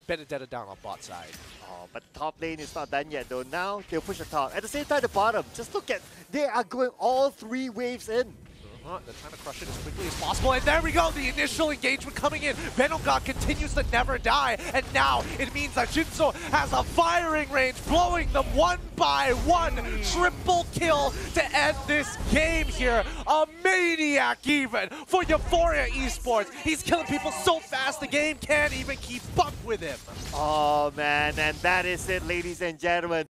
Benedetta down on bot side. Oh, but the top lane is not done yet though. Now they'll push the top. At the same time, the bottom. Just look at, they are going all 3 waves in. They're trying to crush it as quickly as possible, and there we go, the initial engagement coming in. Benelgard continues to never die, and now it means that Shinso has a firing range, blowing them 1 by 1. Triple kill to end this game here. A maniac even for Euphoria Esports. He's killing people so fast the game can't even keep up with him. Oh man, and that is it, ladies and gentlemen.